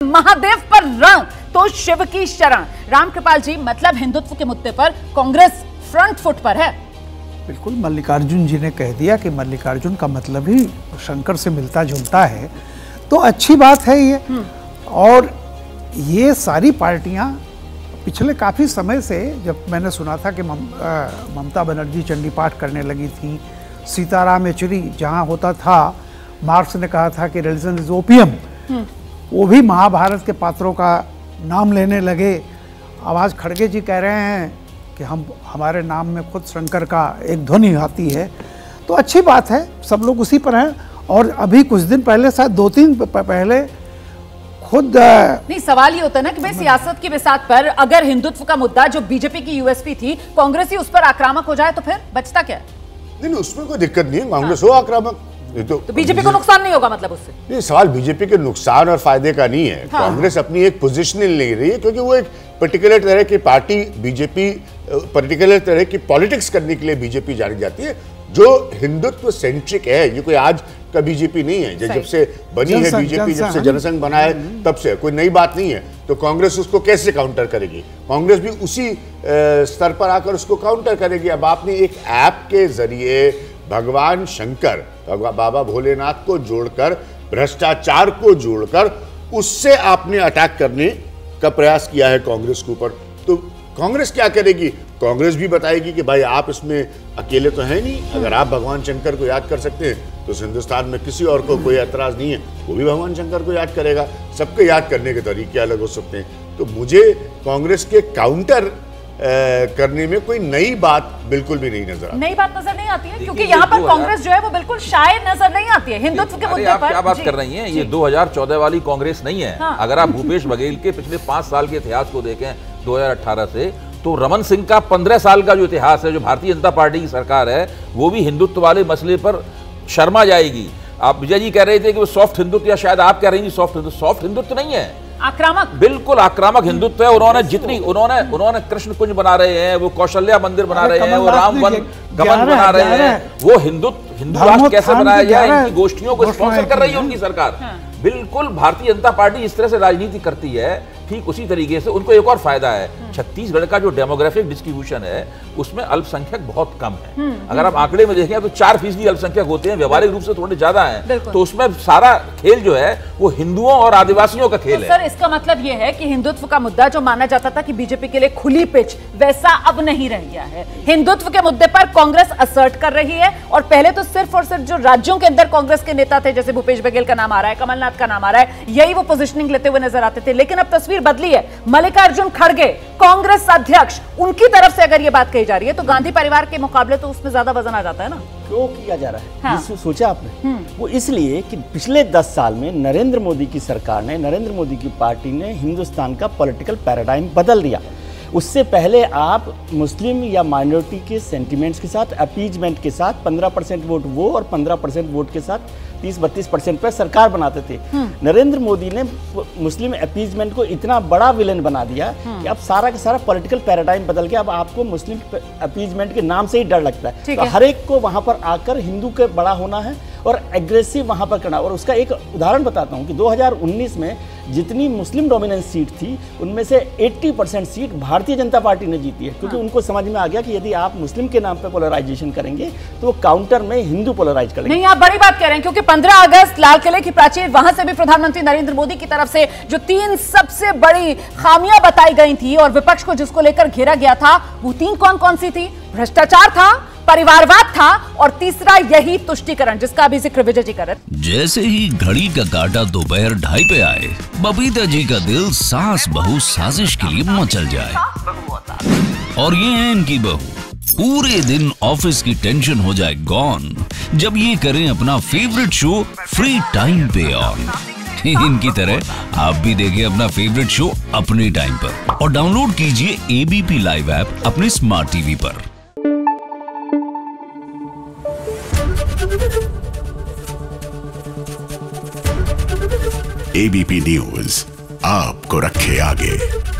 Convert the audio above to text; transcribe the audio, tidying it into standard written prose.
महादेव पर रंग तो शिव की शरण। रामकृपाल जी, मतलब हिंदुत्व के मुद्दे पर कांग्रेस फ्रंट फुट पर है। बिल्कुल, मल्लिकार्जुन जी ने कह दिया कि मल्लिकार्जुन का मतलब ही शंकर से मिलता जुलता है, तो अच्छी बात है ये। और ये सारी पार्टियां पिछले काफ़ी समय से, जब मैंने सुना था कि ममता बनर्जी चंडी पाठ करने लगी थी, सीताराम येचुरी जहाँ होता था, मार्क्स ने कहा था कि रिलीजन इज ओपियम, वो भी महाभारत के पात्रों का नाम लेने लगे। अब आज खड़गे जी कह रहे हैं कि हमारे नाम में खुद शंकर का एक ध्वनि आती है, तो अच्छी बात है, सब लोग उसी पर हैं। और अभी कुछ दिन पहले, शायद 2-3 पहले खुद नहीं, सवाल ये होता है ना कि भाई सियासत की बिसात पर अगर हिंदुत्व का मुद्दा जो बीजेपी की यूएसपी थी, कांग्रेस ही उस पर आक्रामक हो जाए तो फिर बचता क्या? नहीं, उसमें कोई दिक्कत नहीं है, कांग्रेस हो आक्रामक, तो बीजेपी को नुकसान नहीं होगा मतलब उससे? नहीं, सवाल बीजेपी के नुकसान और फायदे का नहीं है। कांग्रेस अपनी एक पोजीशनिंग ले रही है, क्योंकि वो एक पर्टिकुलर तरह की पार्टी, बीजेपी पर्टिकुलर तरह की पॉलिटिक्स करने के लिए बीजेपी जानी जाती है, जो हिंदुत्व सेंट्रिक है। ये कोई आज का बीजेपी नहीं है, जब से बनी है बीजेपी, जब से जनसंघ बना है तब से, कोई नई बात नहीं है। तो कांग्रेस उसको कैसे काउंटर करेगी? कांग्रेस भी उसी स्तर पर आकर उसको काउंटर करेगी। अब आपने एक ऐप के जरिए भगवान शंकर, बाबा भोलेनाथ को जोड़कर, भ्रष्टाचार को जोड़कर, उससे आपने अटैक करने का प्रयास किया है कांग्रेस के ऊपर। तो कांग्रेस क्या करेगी? कांग्रेस भी बताएगी कि भाई आप इसमें अकेले तो हैं नहीं, अगर आप भगवान शंकर को याद कर सकते हैं तो हिंदुस्तान में किसी और को कोई एतराज नहीं है, वो भी भगवान शंकर को याद करेगा। सबके याद करने के तरीके अलग हो सकते हैं। तो मुझे कांग्रेस के काउंटर करने में कोई नई बात बिल्कुल भी नहीं नजर आती। नई बात नजर नहीं आती है, क्योंकि यहाँ पर कांग्रेस जो है वो बिल्कुल शायद नजर नहीं आती है हिंदुत्व के मुद्दे पर। क्या बात कर रही हैं? ये 2014 वाली कांग्रेस नहीं है। अगर आप भूपेश बघेल के पिछले 5 साल के इतिहास को देखें 2018 से, तो रमन सिंह का 15 साल का जो इतिहास है, जो भारतीय जनता पार्टी की सरकार है, वो भी हिंदुत्व वाले मसले पर शर्मा जाएगी। आप विजय जी कह रहे थे कि वो सॉफ्ट हिंदुत्व, या शायद आप कह रही थी सॉफ्ट हिंदुत्व नहीं है, आक्रामक, बिल्कुल आक्रामक हिंदुत्व है। उन्होंने कृष्ण कुंज बना रहे हैं, वो कौशल्या मंदिर बना रहे हैं, वो राम वन गमन बना रहे हैं, वो हिंदू राष्ट्र कैसे बनाया जाए, इनकी गोष्ठियों को स्पॉन्सर कर रही है उनकी सरकार। बिल्कुल भारतीय जनता पार्टी इस तरह से राजनीति करती है, ठीक उसी तरीके से उनको एक और फायदा है। छत्तीसगढ़ का जो डेमोग्राफिक डिस्ट्रीब्यूशन है, उसमें अल्पसंख्यक बहुत कम है। अगर आप आंकड़े में देखें तो 4% अल्पसंख्यक होते हैं, व्यवहारिक रूप से थोड़े ज्यादा हैं। तो उसमें सारा खेल जो है वो हिंदुओं और आदिवासियों का खेल है। सर, इसका मतलब यह है कि हिंदुत्व का मुद्दा जो माना जाता था कि बीजेपी के लिए खुली पिच, वैसा अब नहीं रह गया है। हिंदुत्व के मुद्दे पर कांग्रेस असर्ट कर रही है, और पहले तो सिर्फ और सिर्फ जो राज्यों के अंदर कांग्रेस के नेता थे, जैसे भूपेश बघेल का नाम आ रहा है, कमलनाथ का नाम आ रहा है, यही वो पोजीशनिंग लेते हुए नजर आते थे। लेकिन अब तस्वीर बदली है। मल्लिकार्जुन खड़गे कांग्रेस अध्यक्ष, उनकी तरफ से अगर ये बात कही जा रही है तो गांधी परिवार के मुकाबले तो उसमें ज्यादा वजन आ जाता है ना। क्यों किया जा रहा है? हाँ। सोचा आपने? वो इसलिए कि पिछले 10 साल में नरेंद्र मोदी की सरकार ने, नरेंद्र मोदी की पार्टी ने हिंदुस्तान का पॉलिटिकल पैराडाइम बदल दिया। उससे पहले आप मुस्लिम या माइनॉरिटी के सेंटिमेंट्स के साथ, अपीजमेंट के साथ 15% वोट वो और 15% वोट के साथ 30-32% पर सरकार बनाते थे। नरेंद्र मोदी ने मुस्लिम अपीजमेंट को इतना बड़ा विलेन बना दिया कि अब सारा का सारा पॉलिटिकल पैराडाइम बदल गया। अब आपको मुस्लिम अपीजमेंट के नाम से ही डर लगता है। तो हर एक को वहां पर आकर हिंदू के बड़ा होना है और एग्रेसिव वहां पर करना। और उसका एक उदाहरण बताता हूं कि 2019 में जितनी मुस्लिम डोमिनेंस सीट थी, उनमें से 80% सीट भारतीय जनता पार्टी ने जीती है, क्योंकि उनको समझ में आ गया कि यदि आप मुस्लिम के नाम पे पोलराइजेशन करेंगे तो वो काउंटर में हिंदू पोलराइज करेंगे। नहीं, आप बड़ी बात कह रहे हैं, क्योंकि 15 अगस्त लाल किले की प्राचीर, वहां से भी प्रधानमंत्री नरेंद्र मोदी की तरफ से जो 3 सबसे बड़ी खामियां बताई गई थी और विपक्ष को जिसको लेकर घेरा गया था, वो 3 कौन सी थी? भ्रष्टाचार था, परिवारवाद था, और तीसरा यही तुष्टीकरण, जिसका अभी जिक्र विजय जी कर रहे। जैसे ही घड़ी का काटा दोपहर 2:30 पे आए, बबीता जी का दिल सास बहू साजिश के लिए मचल जाए। और ये है इनकी बहू, पूरे दिन ऑफिस की टेंशन हो जाए गॉन जब ये करें अपना फेवरेट शो फ्री टाइम पे ऑन। इनकी तरह आप भी देखें अपना फेवरेट शो अपने टाइम पर, और डाउनलोड कीजिए एबीपी लाइव ऐप अपने स्मार्ट टीवी पर। एबीपी न्यूज आपको रखे आगे।